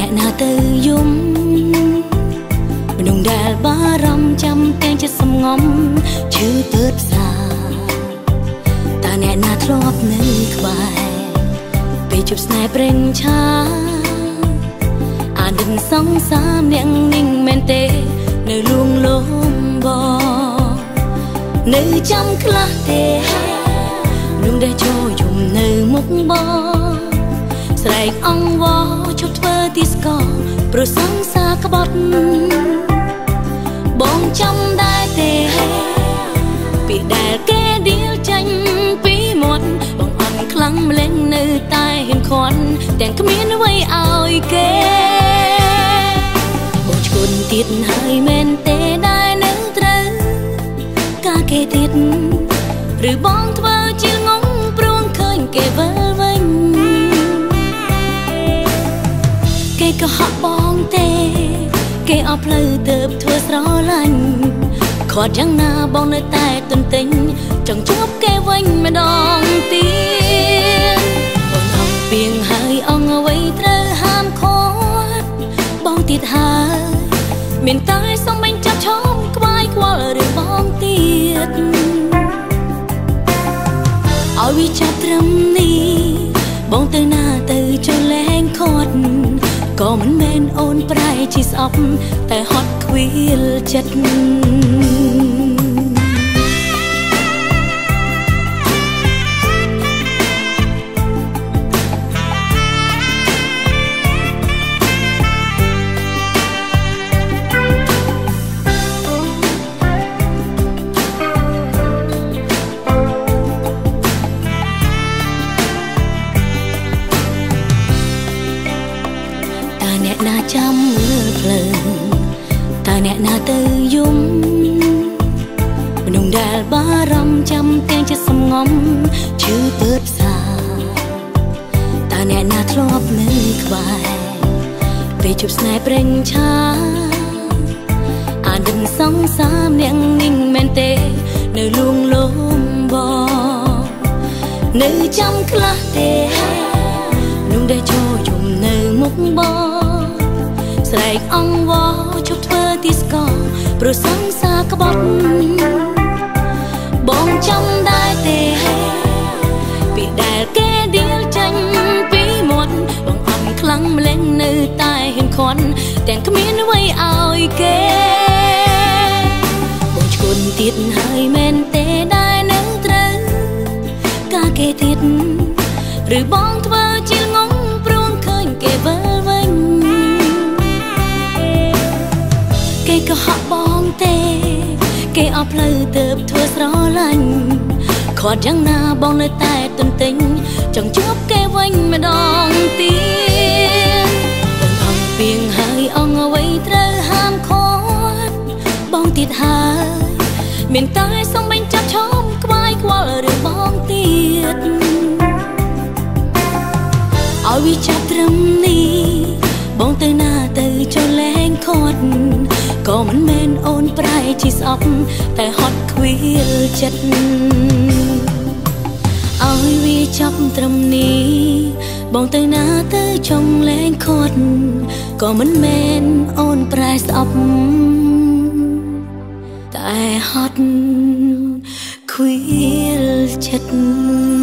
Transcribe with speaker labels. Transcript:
Speaker 1: អ្នកណាទៅយំមនុស្សដែលបារម្ភចាំទាំងចិត្តសំងំឈឺទើបសាតើអ្នកណាធ្លាប់នៅក្បែរពេលជប់ស្នេហ៍ប្រេងឆាអានឹងសង្សារអ្នកนิ่งមែនទេនៅលួងលោមបងនៅចាំខ្លះទេនោះដែលចូលយំនៅមុខបងស្រែកអង្វរជប់ធ្វើទីស្គរព្រោះសង្សារក្បត់បងចាំដែរទេពីដែលគេដៀលចាញ់ពីមាត់បងអន់ខ្លាំងម្លេះនៅតែហ៊ានខាត់ទាំងគ្មានអ្វីឲ្យគេបងឈួនទៀតហើយមែនទេដែលនៅត្រូវការគេទៀតឬបងធ្វើជាងងព្រោះឃើញគេវិលវិញគេក៏ហក់បងទេគេអត់ផ្លូវទៅធ្វើស្រឡាញ់ខាត់យ៉ាងណាបងនៅតែទន្ទិញចង់ជួបគេវិញម្ដងទៀតបងអងពីងហើយអងអ្វីត្រូវហាមឃាត់បងទៀតហើយមានតែសុំបាញ់ចាប់ឈោមក្បាយខ្វល់រឿងបងទៀតឲ្យវាចាប់ត្រឹមនេះបងទៅណាទៅចុះលែងខាត់ក៏មិនមែនអូនប្រែជាស្អប់តែហត់ខ្វៀលចិត្តអ្នកណាចាំមើលភ្លើងតើអ្នកណាទៅយំមនុស្សដែលបារម្ភចាំទាំងចិត្តសំងំឈឺពើផ្សាតើអ្នកណាធ្លាប់នៅក្បែរពេលជប់ស្នេហ៍ប្រេងឆាអានឹងសង្សារអ្នកนิ่งមែនទេនៅលួងលោមបងនៅចាំខ្លះទេនោះដែលចូលយំនៅមុខបងស្រែកអង្វរជប់ធ្វើទីស្គរព្រោះសង្សារក្បត់បងចាំដែរទេពីដែលគេដៀលចាញ់ពីមាត់បងអន់ខ្លាំងម្លេះនៅតែហ៊ានខាត់ទាំងគ្មានអ្វីឲ្យគេបងឈួនទៀតហើយមែនទេដែលនៅត្រូវការគេទៀតឬបងធ្វើជាងងព្រោះឃើញគេវិលវិញគេក៏ហក់បងទេគេអត់ផ្លូវទៅធ្វើស្រឡាញ់ខាត់យ៉ាងណាបងនៅតែទន្ទិញចង់ជួបគេវិញម្ដងទៀតបងអងពីងហើយអងអ្វីត្រូវហាមឃាត់បងទៀតហើយមានតែសុំបាញ់ចាប់ឈោមក្បាយខ្វល់រឿងបងទៀតឲ្យវាចាប់ត្រឹមនេះបងទៅណាទៅចុះលែងខាត់ក៏មិនមែនអូនប្រែជាស្អប់តែហត់ខ្វៀលចិត្តឲ្យវាចាប់ត្រឹមនេះបងទៅណាទៅចង់លែងខាត់ក៏មិនមែនអូនប្រែស្អប់តែហត់ខ្វៀលចិត្ត